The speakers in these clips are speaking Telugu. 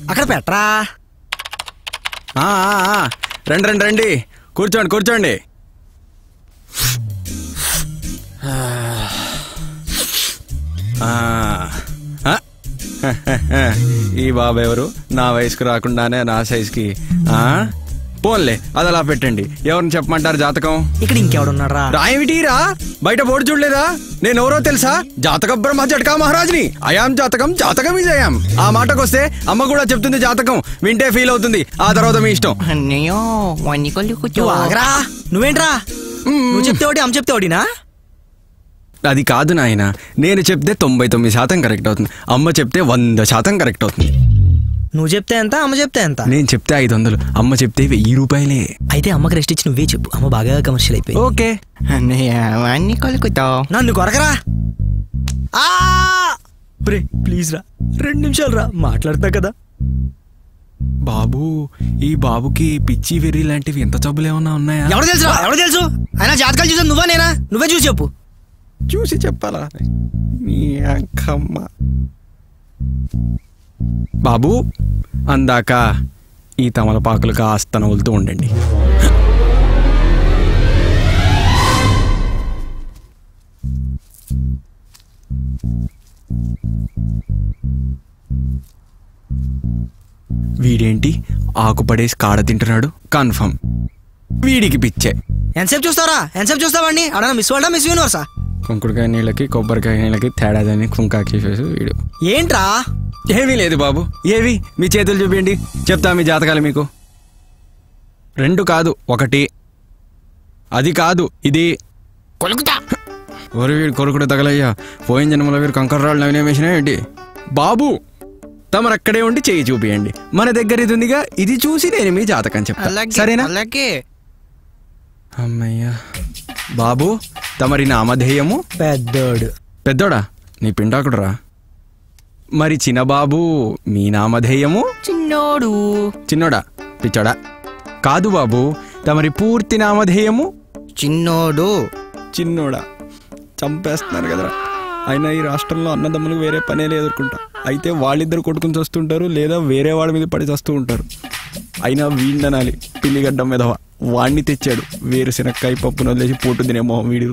అక్కడ పెట్టరా. రండి రండి రండి, కూర్చోండి కూర్చోండి. ఈ బాబు ఎవరు? నా వయసుకు రాకుండానే నా సైజుకి. పోన్లే, అది అలా పెట్టండి. ఎవరిని చెప్పమంటారు జాతకం? ఇక్కడ ఇంకెవడున్నారా? రాయమిటీరా, బయట బోర్డు చూడలేదా? నేను ఎవరో తెలుసా? జాతక బ్రహ్మ జటకా మహారాజ్ని. అయాం జాతకం, జాతకం విజయం. ఆ మాటకు వస్తే అమ్మ కూడా చెప్తుంది జాతకం, వింటే ఫీల్ అవుతుంది. ఆ తర్వాత మీ ఇష్టం. నువ్వేంట్రా? నువ్వు చెప్తే ఒకటి, అమ్మ చెప్తే ఒకటినా? అది కాదు నాయన, నేను చెప్తే 99% కరెక్ట్ అవుతుంది, అమ్మ చెప్తే 100% కరెక్ట్ అవుతుంది. నువ్వు చెప్తే ఎంత, అమ్మ చెప్తే ఎంత? నేను చెప్తే 500, అమ్మ చెప్తే 1000 రూపాయలే. అయితే అమ్మకి రెస్ట్ ఇచ్చి నువ్వే చెప్పు, అమ్మ బాగా కమర్షియల్ అయిపోయి. ఓకే. నన్ను కొరకరా. ప్లీజ్ రా, 2 నిమిషాలు రా, మాట్లాడుతున్నా కదా. బాబు, ఈ బాబుకి పిచ్చి వెర్రి లాంటివి ఎంత జబ్బులు ఏమన్నా ఉన్నాయా? ఎవరు తెలుసు, ఎవరు తెలుసు? అయినా జాతకాలు చూసాను నువ్వా నేనా? నువ్వే చూసి చెప్పు. చూసి చెప్పాలా? నీ అక్కమ్మ. బాబు, అందాక ఈ తమలపాకులు కాస్త నవ్వులుతూ ఉండండి. వీడేంటి ఆకుపడేసి కాడ తింటున్నాడు? కన్ఫర్మ్ వీడికి పిచ్చే. ఎంతసేపు చూస్తావరా? ఎంతసేపు చూస్తావండి? అడనా మిస్ వరల్డా, మిస్ యూనివర్సా? కుంకుడుకాయ నీళ్ళకి కొబ్బరికాయ నీళ్ళకి తేడాదని కుంకాకి వీడు. ఏంట్రా? ఏమీ లేదు బాబు. ఏవి? మీ చేతులు చూపించండి, చెప్తా మీ జాతకాలు మీకు. 2 కాదు, 1. అది కాదు, ఇది. ఒరి వీడు కొరుకుడు తగలయ్యా. పోయిన జన్మలో వీరు కంకర్రాళ్ళు నవినేమేసినా ఏంటి? బాబు, తమరక్కడే ఉండి చేయి చూపియండి. మన దగ్గర ఇది ఉందిగా, ఇది చూసి నేను మీ జాతకం చెప్తా, సరేనా? అమ్మయ్యా. బాబు, తమరి నామధేయము? పెద్దోడు. పెద్దోడా? నీ పిండాకుడురా. మరి చిన్నబాబు, మీ నామధేయము? చిన్నోడు. చిన్నోడా? పిచ్చోడా? కాదు బాబు, తమరి పూర్తి నామధేయము? చిన్నోడు. చిన్నోడా? చంపేస్తున్నారు కదరా. అయినా ఈ రాష్ట్రంలో అన్నదమ్ములకు వేరే పనే ఎదుర్కొంటా. అయితే వాళ్ళిద్దరు కొట్టుకుని వస్తుంటారు, లేదా వేరే వాడి మీద పడి వస్తూ ఉంటారు. అయినా వీండనాలి, పిల్లిగడ్డ మీదవ. వాణ్ణి తెచ్చాడు, వేరుశనక్కాయ పప్పును వదిలేసి పోటు తినేమో వీడు.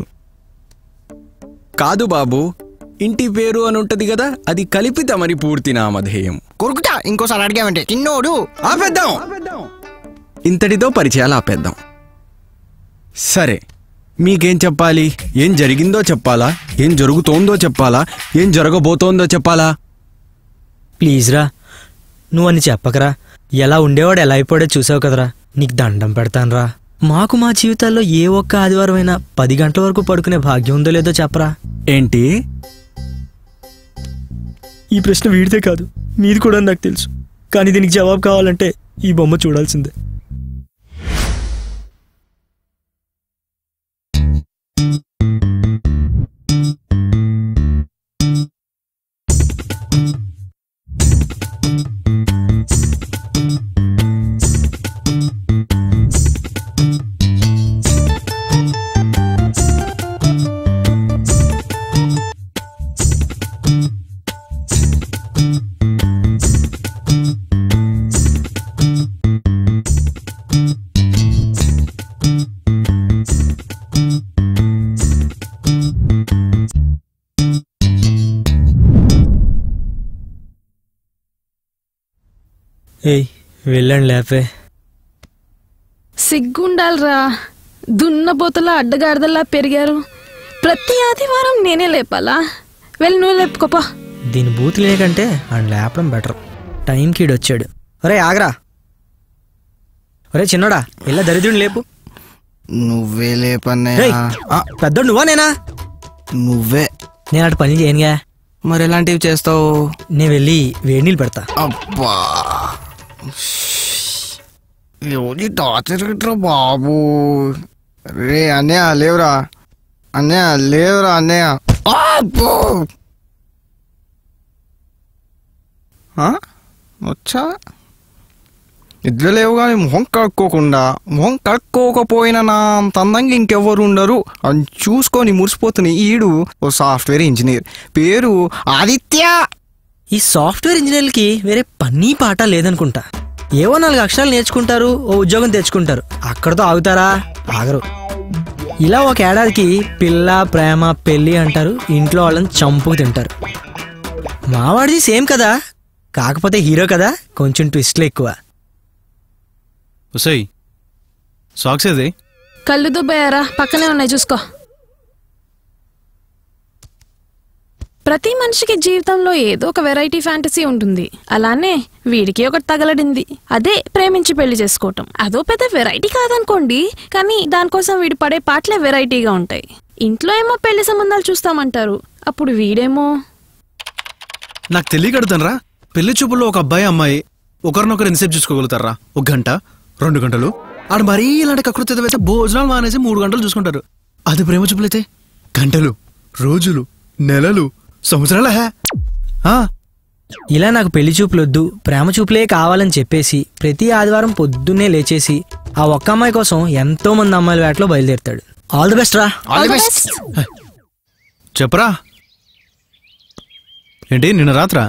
కాదు బాబు, ఇంటి పేరు అని ఉంటది కదా, అది కలిపి తమరి పూర్తి నామధేయం. కొరుకుతా ఇంకోసారి అడిగామంటే చిన్నోడు. ఆపేద్దాం, ఇంతటితో పరిచయాలు ఆపేద్దాం. సరే, మీకేం చెప్పాలి? ఏం జరిగిందో చెప్పాలా? ఏం జరుగుతోందో చెప్పాలా? ఏం జరగబోతోందో చెప్పాలా? ప్లీజ్ రా, నువ్వు అని చెప్పకరా. ఎలా ఉండేవాడు ఎలా అయిపోయాడో చూసావు కదరా. నీకు దండం పెడతానురా. మాకు మా జీవితాల్లో ఏ ఒక్క ఆదివారం అయినా 10 గంటల వరకు పడుకునే భాగ్యం ఉందో లేదో చెప్పరా. ఏంటి? ఈ ప్రశ్న వీడితే కాదు, నీది కూడా నాకు తెలుసు. కానీ దీనికి జవాబు కావాలంటే ఈ బొమ్మ చూడాల్సిందే. ఏయ్, వెళ్ళండి లేపే. సిగ్గుండాలరా, దున్నపోతలా అడ్డగాడిదల్లా పెరిగారు. ప్రతి ఆదివారం నేనే లేపాలా? వెళ్ళి నువ్వు లేపుకోపా. దీని బూత్ లేకంటే ఆయన లేపడం బెటర్. టైంకి వచ్చాడు. ఒరే ఆగరా. ఒరే చిన్నోడా, ఇలా దరిద్రుని లేపు. నువ్వే లేపన్నా. పెద్దోడు నువ్వా నేనా? నువ్వే. నేను అటు పని చేయనుగా. మరి ఎలాంటివి చేస్తావు? నేను వెళ్ళి వేడి నీళ్ళు పెడతా. అబ్బా, ఎవరి టార్చర్ బాబు. రే అన్నయ్య లేవురా, అన్నయ్య లేవురా, అన్నయ్య. వచ్చా నిద్ర లేవు కానీ మొహం కడుక్కోకపోయినా నా అంత అందంగా ఇంకెవ్వరు ఉండరు అని చూసుకొని మురిసిపోతున్న ఈడు ఓ సాఫ్ట్వేర్ ఇంజనీర్, పేరు ఆదిత్య. ఈ సాఫ్ట్వేర్ ఇంజనీర్లకి వేరే పని పాట లేదనుకుంటా. ఏవో 4 అక్షరాలు నేర్చుకుంటారు, ఓ ఉద్యోగం తెచ్చుకుంటారు, అక్కడతో ఆగుతారా? ఆగరు. ఇలా ఒక ఏడాదికి పిల్ల ప్రేమ పెళ్ళి అంటారు, ఇంట్లో వాళ్ళని చంపుకు తింటారు. మావాడిది సేమ్ కదా, కాకపోతే హీరో కదా, కొంచెం ట్విస్ట్లు ఎక్కువ. ఉసై సాక్స్ ఏది? కళ్ళు దుబ్బయ్యారా, పక్కనే ఉన్నాయి చూసుకో. ప్రతి మనిషికి జీవితంలో ఏదో ఒక వెరైటీ ఫ్యాంటసీ ఉంటుంది. అలానే వీడికి ఒకటి తగలడింది, అదే ప్రేమించి పెళ్లి చేసుకోవటం. అదో పెద్ద వెరైటీ కాదనుకోండి, కానీ దానికోసం వీడు పడే పాటలే వెరైటీగా ఉంటాయి. ఇంట్లో ఏమో పెళ్లి సంబంధాలు చూస్తామంటారు, అప్పుడు వీడేమో నాకు తెలియకడుతానరా. పెళ్లి చూపుల్లో ఒక అబ్బాయి అమ్మాయి ఒకరినొకరు ఎంతసేపు చూసుకోగలుగుతారా? 1 గంట 2 గంటలు. ఆడు మరీ ఇలాంటి కకృతి వేస్తే భోజనాలు మానేసి 3 గంటలు చూసుకుంటారు. అది ప్రేమ చూపులైతే గంటలు, రోజులు, నెలలు, సంవత్సరాల. ఇలా నాకు పెళ్లి చూపులొద్దు, ప్రేమ చూపులే కావాలని చెప్పేసి ప్రతి ఆదివారం పొద్దున్నే లేచేసి ఆ ఒక్క అమ్మాయి కోసం ఎంతో మంది అమ్మాయిల వేటలో బయలుదేరుతాడు. ఆల్ ది బెస్ట్ రా. చెప్పరా ఏంటి నిన్న రాత్రా?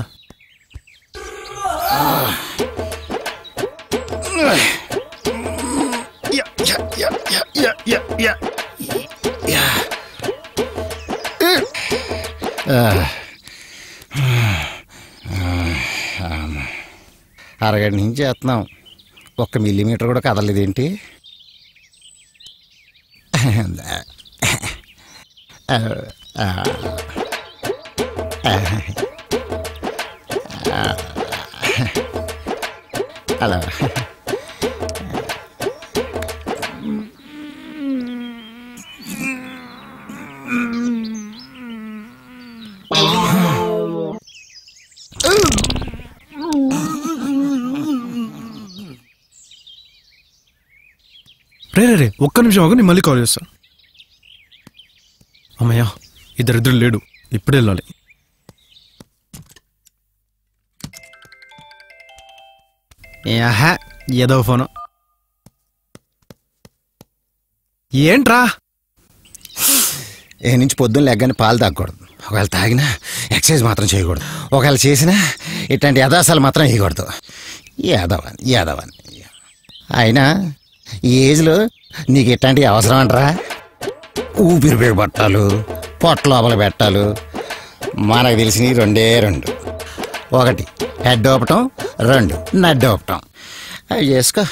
అరగంట నుంచి చేస్తున్నాం, 1 మిల్లీమీటర్ కూడా కదలేదేంటి? హలో. రే 1 నిమిషం ఆగు, నేను మళ్ళీ కాల్ చేస్తా. అమ్మయ్యా, ఇద్దరు లేడు, ఇప్పుడే వెళ్ళాలి. ఏదో ఫోను. ఏంట్రా? నుంచి పొద్దున్న లెగ్గని పాలు తాగకూడదు, ఒకవేళ తాగినా ఎక్సర్సైజ్ మాత్రం చేయకూడదు, ఒకవేళ చేసినా ఇట్లాంటి యథాసాలు మాత్రం వేయకూడదు. యాదవని అయినా ఈ ఏజ్లో నీకు ఇట్లాంటివి అవసరం అంటారా? ఊపిరి బిగబట్టాలు, పొట్ట లోపల పెట్టాలు, మనకు తెలిసినవి 2. 1 హెడ్ ఊపటం, 2 నడ్డు ఊపటం. అవి చేసుకో.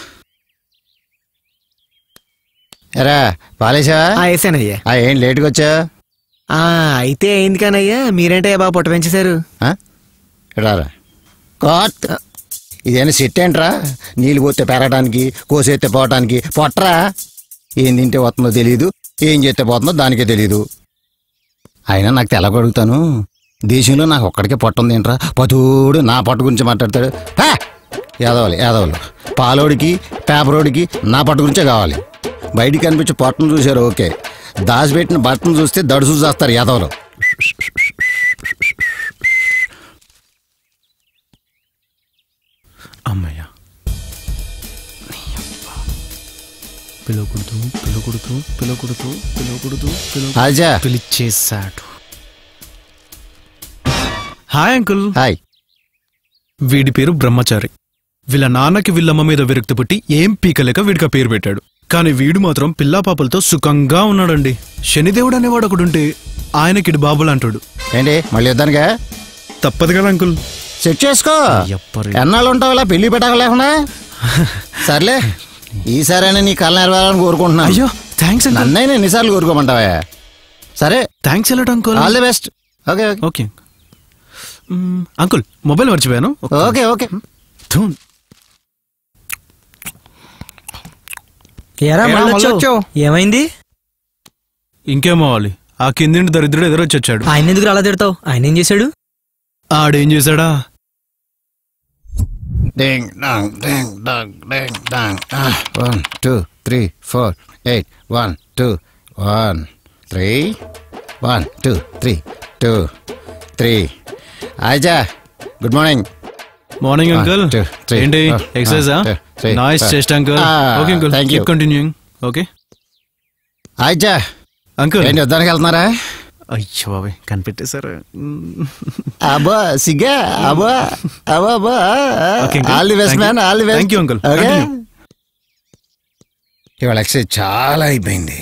ఎరా పాలేసావా? వేసానయ్యా. ఏం లేటుగా వచ్చా? అయితే అయింది కానయ్యా, మీరేంటే బాగా పొట్ట పెంచేశారు. రారా కోట్. ఇదేనా సెట్ ఏంట్రా? నీళ్ళు పోతే పెరగడానికి, కోసేస్తే పోవటానికి. పొట్టరా, ఏం తింటే పోతుందో తెలీదు, ఏం చేస్తే పోతుందో దానికే తెలీదు. అయినా నాకు తెలగడుగుతాను, దేశంలో నాకు ఒక్కడికే పొట్ట ఉంది ఏంట్రా? పతోడు నా పొట్ట గురించి మాట్లాడతాడు. యాదవులు పాలోడికి పేపరోడికి నా పొట్ట గురించే కావాలి. బయటికి కనిపించి పొట్టను చూశారు ఓకే, దాచిపెట్టిన బట్టను చూస్తే దడుసు చేస్తారు యాదవులు. అమ్మయ్యా, పిలిచేశాడు. Hi uncle. హాయ్. వీడి పేరు బ్రహ్మచారి. వీళ్ళ నాన్నకి వీళ్ళమ్మ మీద విరక్తి పుట్టి ఏం పీకలేక వీడికి పేరు పెట్టాడు. కానీ వీడు మాత్రం పిల్లా పాపలతో సుఖంగా ఉన్నాడండి. శనిదేవుడు అనేవాడు ఒకడుంటే ఆయనకిడు బాబులు అంటాడు. ఏంటి మళ్ళీ వద్దానుగా? తప్పదు కదా అంకుల్. సెట్ చేసుకో. ఎన్నాళ్ళు ఉంటావు ఇలా పెళ్లి పెట్టలేకుండా? సర్లే, ఈసారైనా నీ కళ్ళ నెరవేరాలని కోరుకుంటున్నా. అయ్యో థ్యాంక్స్. నన్నైనా ఎన్నిసార్లు కోరుకోమంటావా? సరే thanks a lot uncle. All the best. Okay okay uncle, mobile మర్చిపోయాను. Okay okay. ఏమైంది? ఇంకేమవ్వాలి, ఆ కిందింటి దరిద్రుడు ఎదురొచ్చి వచ్చాడు. ఆయన ఎందుకు అలా తిడతావు? ఆయన ఏం చేశాడు? ఆడేం చేశాడా? Ding dong, ding dong, ding dong. 1 2 3 4 8 1 2 1 3 1 2 3 2 3. ఆజా, గుడ్ మార్నింగ్. Morning uncle. ఏంటి ఎక్సర్సైజా? Nice chest uncle. Okay uncle, keep continuing. Okay ఆజా అంకుల్. ఏంటి వద్దానికి వెళ్తున్నారా? అయ్యో బాబాయ్ కనిపెట్టేశారు. అబ్బా సిగ్గా అబ్బా అబ్బా అబ్బా Okay, uncle. All the best Thank you. Man all the best. Thank you, uncle. Okay Continue. ఇవాళ ఎక్సైజ్ చాలా అయిపోయింది.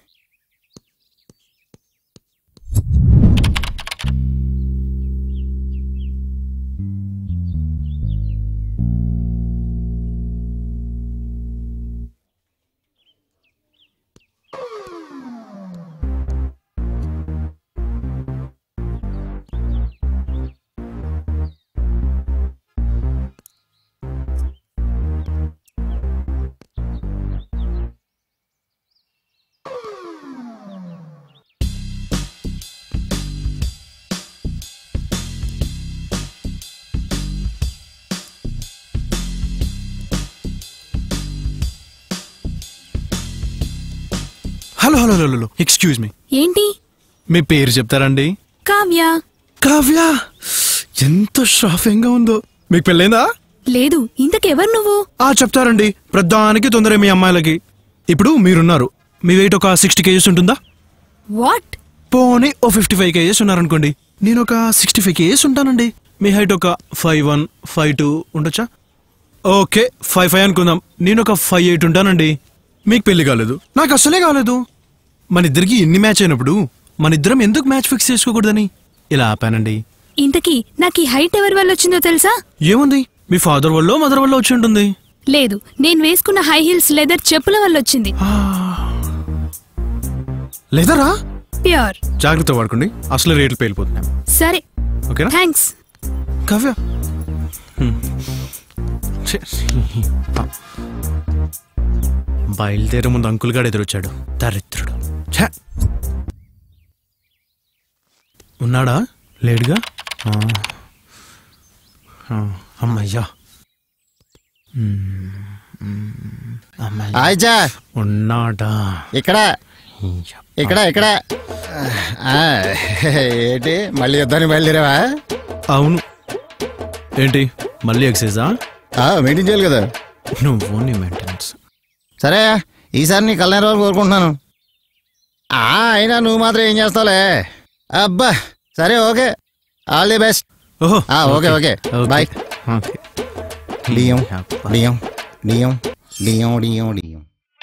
Hello hello hello excuse me, ఏంటి? మీ పేరు చెప్తారండి? కావ్య. కావ్య, ఎంత షాకింగ్ గా ఉందో. మీకు పెళ్ళైందా? లేదు. ఇంతకెవరు నువ్వు? చెప్తారండి, ప్రధానికి తొందర మీ అమ్మాయిలకి. ఇప్పుడు మీరున్నారు, మీ వెయిట్ ఒక 60 kgs ఉంటుందా? వాట్? పోనీ ఓ 55 kgs ఉన్నారనుకోండి, నేను ఒక 65 kgs ఉంటానండి. మీ హైట్ ఒక 5'1", 5'2" ఉండొచ్చా? ఓకే 5'5" అనుకుందాం, నేను ఒక 5'8" ఉంటానండి. మీకు పెళ్లి కాలేదు, నాకు అస్సలే కాలేదు. మన ఇద్దరికి ఎన్ని మ్యాచ్ అయినప్పుడు మన ఇద్దరం ఎందుకు మ్యాచ్ ఫిక్స్ చేసుకోకూడదని ఇలా ఆపానండి. ఇంతకీ నాకు ఈ హైట్ ఎవరి వల్ల వచ్చిందో తెలుసా? ఏముంది, మీ ఫాదర్ వల్ల మదర్ వల్ల వచ్చి ఉంటుంది. లేదు, నేను వేసుకున్న హై హీల్స్ లెదర్ చెప్పుల వల్ల వచ్చింది. లేదరా? ప్యూర్. జాగ్రత్త వాడుకోండి, అసలు రేట్లు పేలిపోతున్నాయి. సరే, ఓకేనా? థ్యాంక్స్. కావ్య, బయలుదేరే ముందు అంకుల్ గాడు ఎదురొచ్చాడు, దరిద్రుడు. ఛ! ఉన్నాడా? లేడుగా. అమ్మయ్యా. ఆయిజా ఉన్నాడా? ఇక్కడ ఇక్కడ ఇక్కడ ఏంటి మళ్ళీ యుద్ధానికి బయలుదేరావా? అవును. ఏంటి మళ్ళీ ఎక్సైజా? మెయింటైన్ చేయాలి కదా. నువ్వు నీ మెయింటెనెన్స్. సరే, ఈసారి నీ కళ్యాణ రోజు కోరుకుంటున్నాను. అయినా నువ్వు మాత్రం ఏం చేస్తావులే. అబ్బా సరే, ఓకే, ఆల్ ది బెస్ట్. ఓహో, ఓకే ఓకే బాయ్. డియం డియం డియం డియం డియం డియం.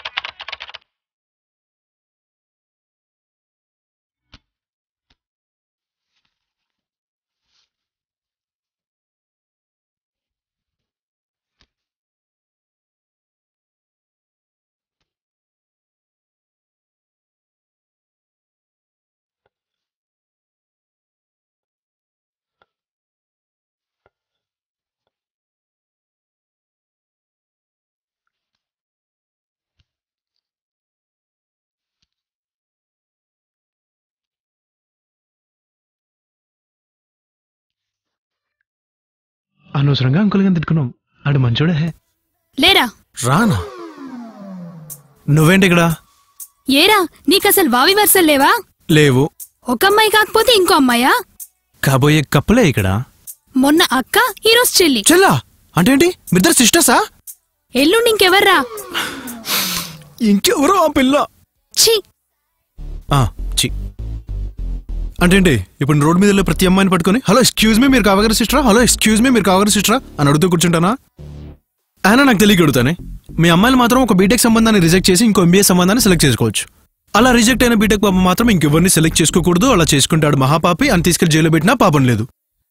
అనవసరంగా అంకుల్ గా తిట్టుకున్నాం. ఆడు మంచోడే. లేరా? రానా? నువ్వేంటి ఇక్కడ? ఏరా, నీకసలు వావి వరుసలు లేవా? లేవు. ఒక అమ్మాయి కాకపోతే ఇంకో అమ్మాయా? కాబోయే కప్పులే ఇక్కడ. మొన్న అక్క, ఈరోజు చెల్లి. చెల్లా అంటే ఏంటి? మిద్దరు సిస్టర్సా? ఎల్లుండి ఇంకెవర్రా? ఇంకెవరో ఆ పిల్ల. ఛీ. చి అంటే ఏంటి? ఇప్పుడు రోడ్ మీద ప్రతి అమ్మాయిని పట్టుకొని హలో ఎక్స్క్యూజ్ మీ, మీరు కావగారు సిస్టరా, హలో ఎక్స్క్యూజ్ మీ, మీరు కావగారు సిస్టరా అని అడుగుతూ కూర్చుంటానా? అయినా నాకు తెలియక అడుగుతానే. మీ అమ్మాయిలు మాత్రం ఒక బీటెక్ సంబంధాన్ని రిజెక్ట్ చేసి ఇంకో ఎంబీఏ సంబంధాన్ని సెలెక్ట్ చేసుకోవచ్చు. అలా రిజెక్ట్ అయిన బీటెక్ పాపం మాత్రం ఇంకెవరిని సెలెక్ట్ చేసుకోకూడదు. అలా చేసుకుంటాడు మహాపాపి అని తీసుకెళ్లి జైలు పెట్టినా పాపం లేదు.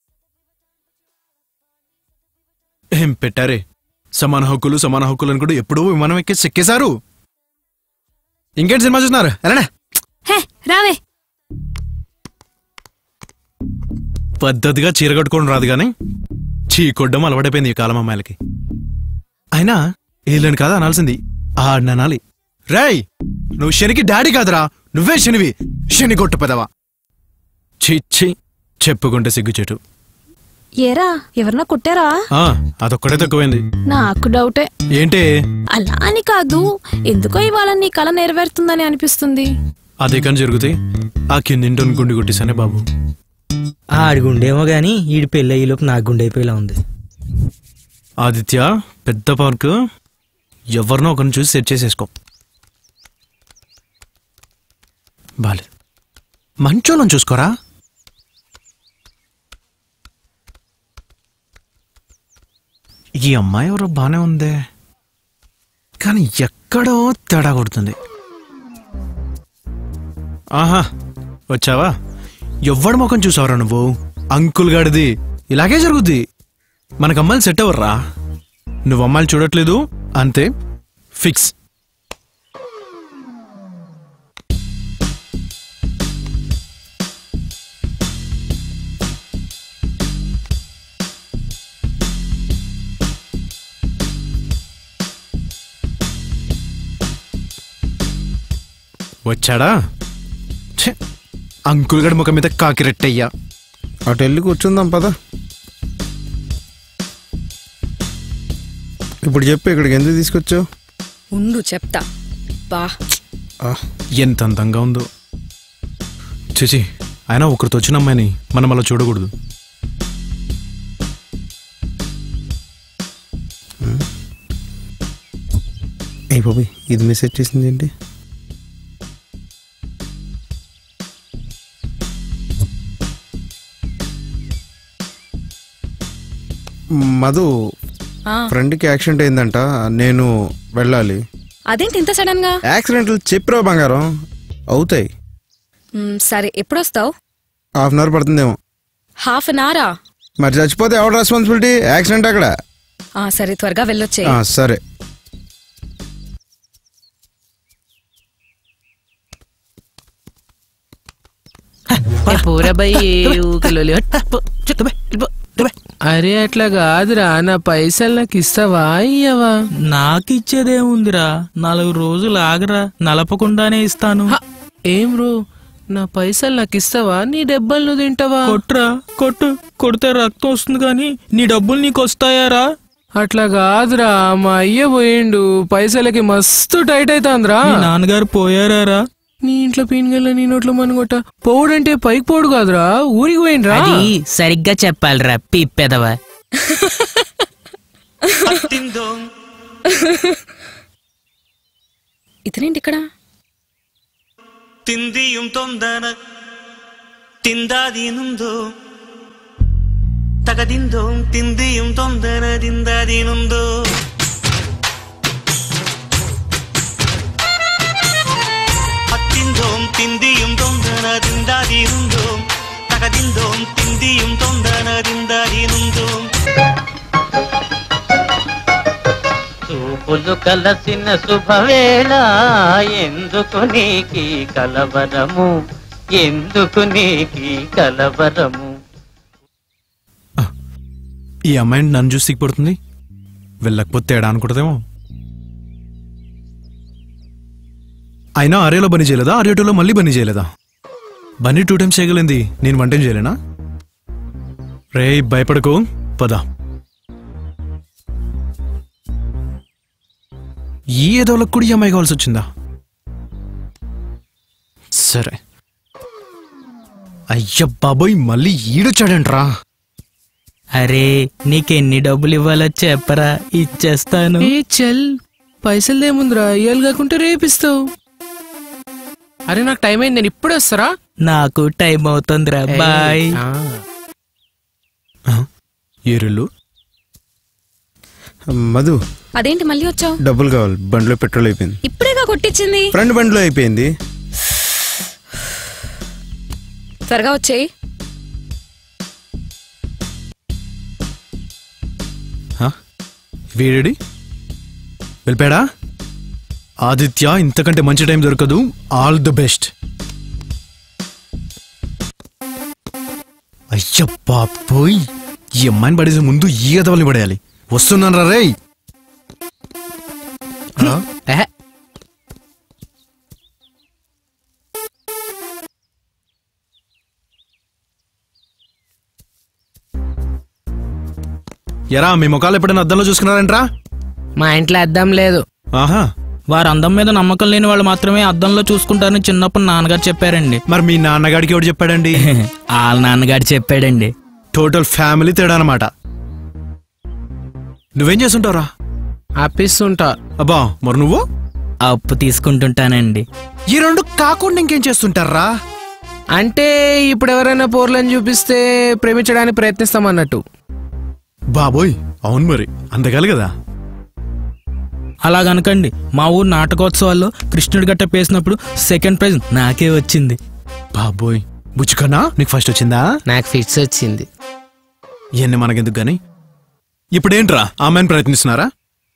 ఏం పెట్టారే? సమాన హక్కులు సమాన హక్కులు అని కూడా ఎప్పుడూ విమానం ఎక్కి చెక్కేశారు. ఇంకేంటి సినిమా చూస్తున్నారు? ఎలానే రావే. పద్ధతిగా చీర కట్టుకోవడం రాదు గాని చీకొడ్డం అలవాటైపోయింది ఈ కాలం అమ్మాయిలకి. అయినా వీళ్ళని కాదా అనాల్సింది, ఆడనాలి. రేయ్, నువ్వు శనికి డాడీ కాదురా, నువ్వే శనివి, శని కొట్టు పెదవా. చిచ్చి, చెప్పుకుంటే సిగ్గుచెట్టు. ఏరా, ఎవరన్నా కొట్టారా? అదొక్కడే తక్కువైంది. నాకు డౌటే. ఏంటి? అలా అని కాదు, ఎందుకో ఇవాళ నీ కళ నెరవేరుతుందని అనిపిస్తుంది. అదే కానీ జరుగుతాయి. ఆ కిందింటోని గుండి కొట్టేశానే బాబు. ఆడి గుండేమో గాని ఈడి పెళ్ళి అయ్యేలోపు నాకు గుండె అయిపోయేలా ఉంది. ఆదిత్య, పెద్ద పార్క్, ఎవరినో ఒకరిని చూసి సెట్ చేసేసుకో. బాలేదు. మంచోళ్ళని చూసుకోరా. ఈ అమ్మాయి ఎవరో బానే ఉందే, కానీ ఎక్కడో తేడా కొడుతుంది. ఆహా, వచ్చావా? ఎవ్వడి ముఖం చూసావరా నువ్వు? అంకుల్ గాడిది. ఇలాగే జరుగుద్ది. మనకు అమ్మాయిలు సెట్ అవర్రా. నువ్వు అమ్మాయిలు చూడట్లేదు అంతే, ఫిక్స్. వచ్చాడా? అంకుల్ గడి ముఖం మీద కాకిరెట్టయ్యా. అటు వెళ్ళి కూర్చుందాం పద. ఇప్పుడు చెప్పు, ఇక్కడికి ఎందుకు తీసుకొచ్చావు? ఉండు చెప్తా. బా ఎంత అందంగా ఉందో. చూసి అయినా ఒకరితో వచ్చిన అమ్మాయిని మనం అలా చూడకూడదు. బాబోయ్, ఇది మెసేజ్ చేసింది ఏంటి? మధు, ఫ్రెండ్కి యాక్సిడెంట్ అయిందంట, నేను వెళ్ళాలి. అదేంటి ఇంత సడన్ గా? యాక్సిడెంట్లు చెప్పిరా బంగారం, అవుతాయి. సరే, ఎప్పుడొస్తావు? హాఫ్ అన్ అవర్ పడుతుందేమో. హాఫ్ అన్ అవరా? మరి చచ్చిపోతే ఎవరు రెస్పాన్సిబిలిటీ? యాక్సిడెంట్ అక్కడ. సరే, త్వరగా వెళ్ళొచ్చే. సరే. అరే అట్లా కాదురా, నా పైసలు నాకు ఇస్తావా ఇయ్యవా? నాకు ఇచ్చేదేముందిరా, 4 రోజులు ఆగరా, నలపకుండానే ఇస్తాను. ఏం రో, నా పైసలు నాకు ఇస్తావా? నీ డబ్బులు నువ్వు తింటావా? కొట్రా, కొడితే రక్తం వస్తుంది కానీ నీ డబ్బులు నీకు వస్తాయారా? అట్లా కాదురా, మా అయ్య పోయిండు, పైసలకి మస్తు టైట్ అవుతాంద్రా. నాన్నగారు పోయారా? నీ ఇంట్లో పీనుగల నీ నోట్లో మనగొట్ట. పోవుడంటే పైకి పోడు కాదురా, ఊరికి పోయిండ్రా. సరిగ్గా చెప్పాలిరా పిప్పెదవా. ఇతనేంటి ఇక్కడ? తిందిയും తొందన తిందాదీనుందో తగదిందో తిందిയും తొందన తిందాదీనుందో అత్తిందో తిందిയും తొందన తిందాదీనుందో తగదిందో తిందిയും తొందన తిందాదీనుందో చూపులు కలసిన శుభవేళ ఎందుకు నీకి కలవరము ఎందుకు నీకి కలవరము. ఈ అమ్మాయిని నన్ను చూసి సిగ్గుపడుతుంది, వెళ్ళకపోతే తేడా అనుకుంటుందేమో. అయినా ఆర్యలో బనీ చేయలేదా? ఆర్యటోలో మళ్ళీ బనీ చేయలేదా? బన్నీ 2 times చేయగలింది, నేను 1 time చేయలేనా? రే భయపడకు, పద. ఈ ఏదోలకు కూడా ఈ అమ్మాయి కావాల్సి వచ్చిందా? సరే. అయ్య బాబోయ్, మళ్ళీ ఈడొచ్చాడంట్రా. అరే నీకెన్ని డబ్బులు ఇవ్వాలో చెప్పరా, ఇచ్చేస్తాను. ఏ చల్, పైసలదేముందిరా, ఇయ్యాలి కాకుంటే రేపిస్తావు. అరే నాకు టైం అయింది, నేను ఇప్పుడే వస్తారా? నాకు టైం అవుతుందిరా, బాయ్. ఏరెళ్ళు. మధు, అదేంటి మళ్ళీ వచ్చావు? డబ్బులు కావాలి, బండిలో పెట్రోల్ అయిపోయింది. ఇప్పుడేగా కొట్టించింది. ఫ్రెండ్ బండిలో అయిపోయింది. త్వరగా వచ్చేయి. వీడి వెళ్ళిపోయాడా? ఆదిత్య, ఇంతకంటే మంచి టైం దొరకదు. All the best. అయ్య బాబోయ్, ఈ అమ్మాయిని పడేసే ముందు ఈ గదవల్ని పడేయాలి. వస్తున్నాను రా రేయ్. ఎరా, మీ ముఖాలు ఎప్పుడైనా అద్దంలో చూసుకున్నారంట్రా? మా ఇంట్లో అద్దం లేదు. ఆహా, వారు అందం మీద నమ్మకం లేని వాళ్ళు మాత్రమే అద్దంలో చూసుకుంటారని చిన్నప్పుడు నాన్నగారు చెప్పారండి. మరి మీ నాన్నగాడికి ఎవడు చెప్పాడండి? వాళ్ళ నాన్నగారు చెప్పాడండి. టోటల్ ఫ్యామిలీ తేడా అనమాట. నువ్వేం చేస్తుంటావురా? అప్పిస్తుంటా. అబ్బా, మరి నువ్వు? అప్పు తీసుకుంటుంటానండి. ఈ 2 కాకుండా ఇంకేం చేస్తుంటారా? అంటే ఇప్పుడు ఎవరైనా పోర్లను చూపిస్తే ప్రేమించడానికి ప్రయత్నిస్తామన్నట్టు. బాబోయ్ అవును మరి అందగాలి కదా. అలాగనకండి, మా ఊరు నాటకోత్సవాల్లో కృష్ణుడి గట్ట పేసినప్పుడు సెకండ్ ప్రైజ్ నాకే వచ్చింది. బాబోయ్ బుచ్చుకన్నా నీకు ఫస్ట్ వచ్చిందా? నాకు ఫిట్స్ వచ్చింది. ఇవన్నీ మనకెందుకు గాని ఇప్పుడేంట్రా అమ్మాయిని ప్రయత్నిస్తున్నారా?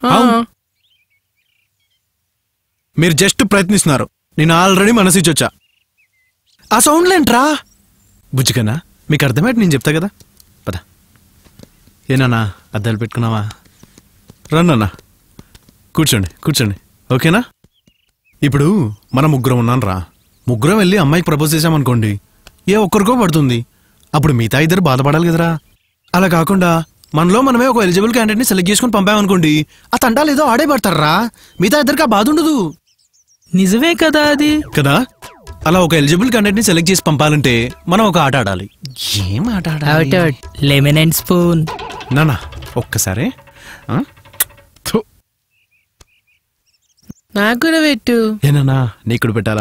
మీరు జస్ట్ ప్రయత్నిస్తున్నారు, నేను ఆల్రెడీ మనసు ఇచ్చొచ్చా. ఆ సౌండ్లేంట్రా? బుజ్జికన్నా మీకు అర్థమైతే నేను చెప్తా కదా, పద. ఏనా అద్దాలు పెట్టుకున్నావా? రన్నన్నా కూర్చోండి కూర్చోండి, ఓకేనా? ఇప్పుడు మనం ముగ్గురం ఉన్నాను రా, ముగ్గురం వెళ్ళి అమ్మాయికి ప్రపోజ్ చేసామనుకోండి, ఏ ఒక్కరికో పడుతుంది, అప్పుడు మిగతా ఇద్దరు బాధపడాలి కదరా. అలా కాకుండా మనలో మనమే ఒక ఎలిజిబుల్ క్యాండిడేట్ ని సెలెక్ట్ చేసుకుని పంపామనుకోండి, ఆ తంటాలు ఏదో ఆడే పడతారా, మిగతా ఇద్దరికి ఆ బాధ ఉండదు. నిజమే కదా అది కదా. అలా ఒక ఎలిజిబుల్ క్యాండిడేట్ ని సెలెక్ట్ చేసి పంపాలంటే మనం ఒక ఆట ఆడాలి. ఏం ఆట ఆడాలి? Lemon and spoon. నానా ఒక్కసారి నాకు కూడా పెట్టు. ఏనా నీకుడు పెట్టాలా?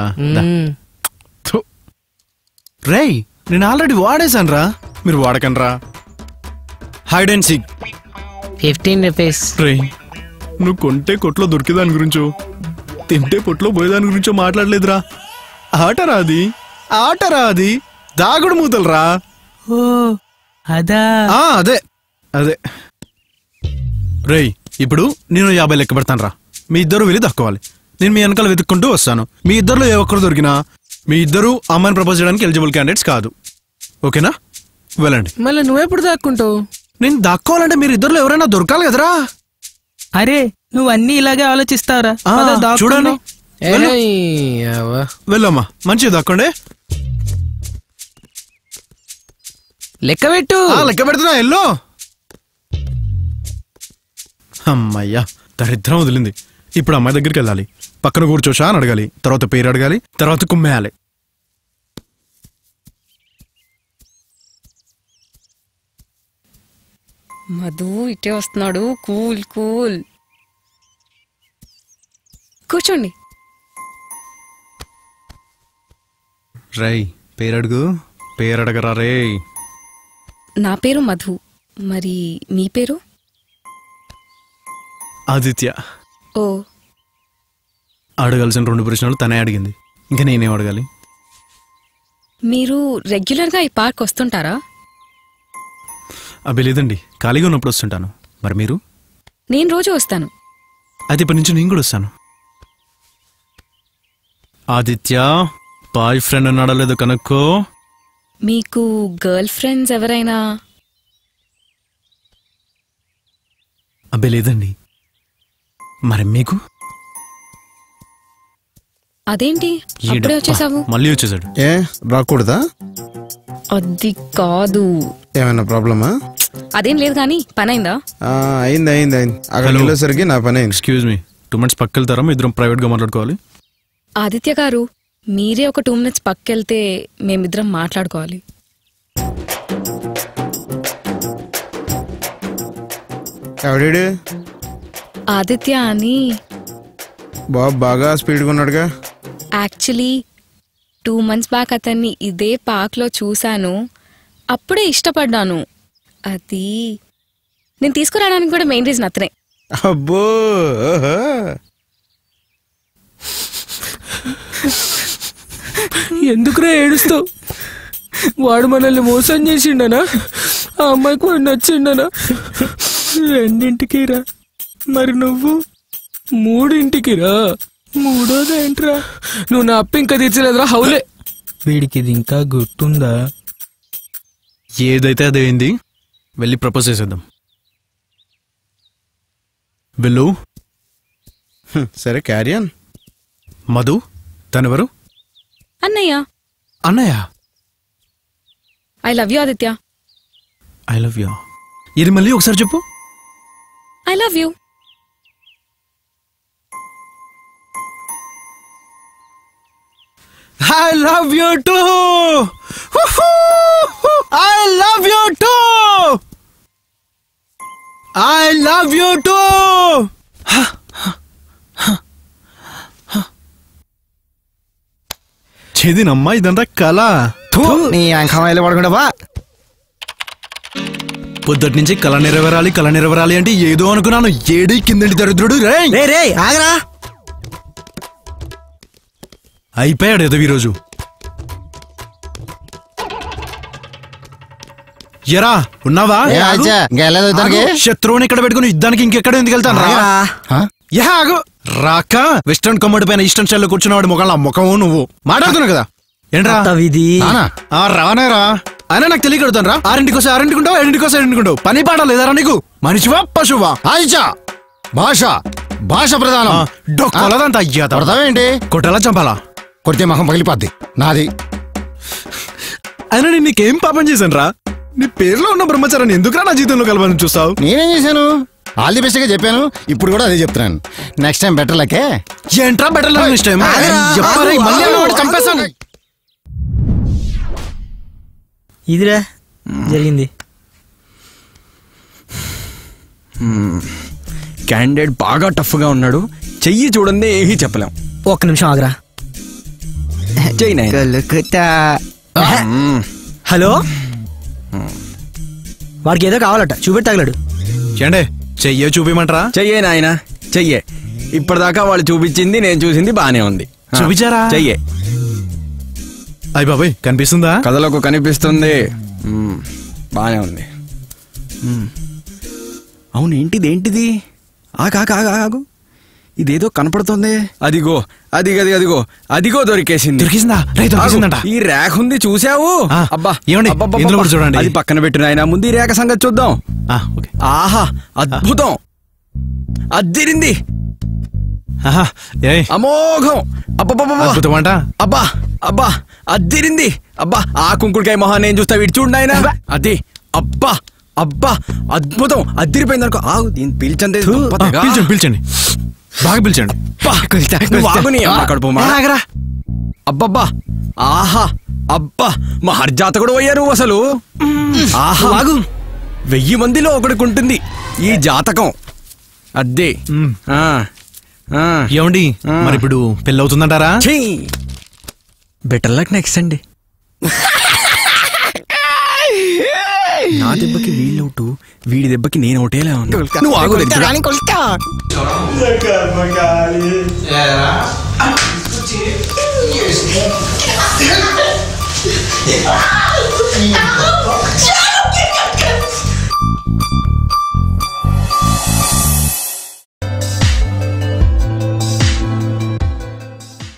రేయ్ నేను ఆల్రెడీ వాడేశాను రా, మీరు వాడకండి రా. Hide and seek 15 rupees. రే నువ్వు కొంటే కొట్లో దొరికేదాని గురించో తింటే పొట్లో పోయేదాని గురించో మాట్లాడలేదురా. ఆటరా అది, ఆటరా అది, దాగుడు మూతలు రా. ఓ అదా? అదే అదే. రేయ్ ఇప్పుడు నేను 50 లెక్క పెడతాను రా, మీ ఇద్దరు వెళ్ళి దక్కోవాలి. నేను మీ వెనకాల వెతుక్కుంటూ వస్తాను. మీ ఇద్దరులో ఏ ఒక్కరు దొరికినా మీ ఇద్దరు అమ్మాయిని ప్రపోజ్ చేయడానికి ఎలిజిబుల్ క్యాండిడేట్స్ కాదు, ఓకేనా? వెళ్ళండి. మళ్ళీ నువ్వెప్పుడు దాక్కుంటావు? నేను దాక్కోవాలంటే మీరు ఇద్దరులో ఎవరైనా దొరకాలి కదరా. అరే నువ్వు అన్ని ఇలాగే ఆలోచిస్తావురా. చూడండి వెళ్ళమ్మా, మంచిగా దక్కండి. లెక్క పెట్టు. లెక్క పెడుతున్నా ఎల్లో. అమ్మయ్యా దరిద్రం వదిలింది. ఇప్పుడు అమ్మాయి దగ్గరికి వెళ్ళాలి, పక్కన కూర్చోషా అని అడగాలి, తర్వాత పేరు అడగాలి, తర్వాత కుమ్మేయాలి. మధు ఇటే వస్తున్నాడు. కూల్ కూల్ కూర్చోండి. రై పేరు అడుగు, పేరు అడగరా రే. నా పేరు మధు, మరి మీ పేరు? ఆదిత్య. ఓ అడగాల్సిన 2 ప్రశ్నలు తనే అడిగింది, ఇంకా నేనేం అడగాలి? మీరు రెగ్యులర్గా ఈ పార్క్ వస్తుంటారా? అబ్బే లేదండి, ఖాళీగా ఉన్నప్పుడు వస్తుంటాను. మరి మీరు? నేను రోజు వస్తాను. అయితే ఇప్పటి నుంచి నేను కూడా వస్తాను. ఆదిత్య బాయ్ ఫ్రెండ్ ఉన్నాడో లేదో కనుక్కో. మీకు గర్ల్ ఫ్రెండ్స్ ఎవరైనా? అబ్బే లేదండి. మరి మీకు? అదేంటి అప్పుడే వచ్చేసావు? మళ్ళీ వచ్చేసాడు. ఏ రాకూడదా? అది కాదు. ఏమైనా ప్రాబ్లమా? అదేం లేదు కానీ పని అయిందా? అయింది అయింది అయింది. అక్కడ వెళ్ళేసరికి నా పని అయింది. ఎక్స్క్యూజ్ మీ, 2 minutes పక్క వెళ్తారా? మీ ఇద్దరం ప్రైవేట్ గా మాట్లాడుకోవాలి. ఆదిత్య గారు మీరే ఒక 2 minutes పక్కెళ్తే మేమిద్దరం మాట్లాడుకోవాలి. ఎవడీడు? ఆదిత్య అని. బాబు బాగా స్పీడ్గా ఉన్నాడుగా. యాక్చువల్లీ 2 months బ్యాక్ అతన్ని ఇదే పార్క్లో చూశాను, అప్పుడే ఇష్టపడ్డాను. అది నేను తీసుకురావడానికి కూడా మెయిన్ రీజన్ అతనే. అబ్బో ఎందుకురా ఏడుస్తావు? వాడు మనల్ని మోసం చేసిండనా? ఆ అమ్మాయికి వాడు నచ్చిండనా? 2ంటికి రా. మరి నువ్వు 3ంటికి రా. 3ోదేంట్రా? నువ్వు నా అప్పు ఇంకా తీర్చలేదురా హౌలే. వీడికి ఇది ఇంకా గుర్తుందా? ఏదైతే అదేంది, వెళ్ళి ప్రపోజ్ చేసేద్దాం. వెళ్ళు. సరే క్యారియన్. మధు తనెవరు? అన్నయ్య. అన్నయ్య. I love you Aditya. I love you. ఇది మళ్ళీ ఒకసారి చెప్పు. I love you. I love you too. I love you too. I love you too. ఛీ ఇది నమ్మా ఇదంతా కళ. నీ అంకమాయిలు పడకుండా బా. పొద్దుటి నుంచి కళ నెరవేరాలి అంటే ఏదో అనుకున్నాను. ఏడి కిందంటి దరిద్రుడు. రే ఆగరా. అయిపోయాడు ఏదో ఈరోజు. ఎరా ఉన్నావా? శత్రువుని ఇక్కడ పెట్టుకుని యుద్ధానికి ఇంకెక్కడ ఎందుకు వెళ్తాను రాక వెస్టర్న్ కమ్మడి పైన ఈస్టర్న్ స్టైల్లో కూర్చున్నవాడు ముఖంలో ముఖము నువ్వు మాట్లాడుతున్నావు కదా. ఏంట్రా రానేరా అయినా నాకు తెలియకడుతాను రా. 6ంటికి 6ంటికుంటావు, 7ంటికి పని పాట లేదారా నీకు? మనిషివా పశువా? భాష ప్రధానం. డొక్కలదంతా అయ్యాదేంటి? కొట్టేలా చంపాలా? కొడితే మొహం పగిలిపోద్ది నాది. అయినా నేను నీకేం పాపం చేశాను రా? నీ పేరులో ఉన్న బ్రహ్మచారాన్ని ఎందుకురా నా జీవితంలో కలవాలని చూస్తావు? నేనేం చేశాను? ఆల్ ది బెస్ట్ గా చెప్పాను. ఇప్పుడు కూడా అదే చెప్తున్నాను. నెక్స్ట్ టైం బెటర్ లకే. ఏంట్రా బెటర్ లక్ నెక్స్ట్ టైం? చంపేస్తాను. ఇదిరా జరిగింది. క్యాండిడేట్ బాగా టఫ్ గా ఉన్నాడు. చెయ్యి చూడండి ఏహీ చెప్పలేం. ఒక్క నిమిషం ఆగరా. హలో, వాడికి ఏదో కావాలట, చూపెట్టి తగలడు. ఏండే చెయ్యే చూపిమంటారా? చెయ్యే నాయన చెయ్యే. ఇప్పటిదాకా వాళ్ళు చూపించింది నేను చూసింది బానే ఉంది. చూపించారా? చెయ్యే. అయ్య బాబాయ్ కనిపిస్తుందా? కథలకు కనిపిస్తుంది. బానే ఉంది. అవును ఏంటిది? ఆగు, ఇదేదో కనపడుతుంది. అదిగో అదిగో దొరికేసింది. దొరికిందంట. ఈ ర్యాక్ ఉంది చూసావు? అబ్బా ఏమండి ఇందులో కూడా చూడండి. అది పక్కన పెట్టిన ఆయన ముందు ఈ ర్యాక్ సంగతి చూద్దాం. ఆహా అద్భుతం, అద్దిరింది, అమోఘం. అద్భుతమంట. అబ్బా అద్దిరింది. అబ్బా ఆ కుంకుడుకాయ మొహాన్ని నేను చూస్తా. వీడు చూడండి ఆయన. అది అబ్బా అద్భుతం, అద్దిరిపోయింది అనుకో. దీన్ని పీల్చండి, పిలిచండి బాగా పిలిచండి. అబ్బబ్బా ఆహా అబ్బా మహర్జాతకుడు అయ్యారు అసలు. ఆహా 1000 మందిలో ఒకడికి ఉంటుంది ఈ జాతకం. అద్దే. ఏమండి మరి ఇప్పుడు పెళ్ళి అవుతుందంటారా? బెటర్ లక్ నెక్స్ట్ అండి. నా దెబ్బకి వీళ్ళు అవుట్, వీడి దెబ్బకి నేను ఒకటేలా ఉన్నా. నువ్వు ఆగు.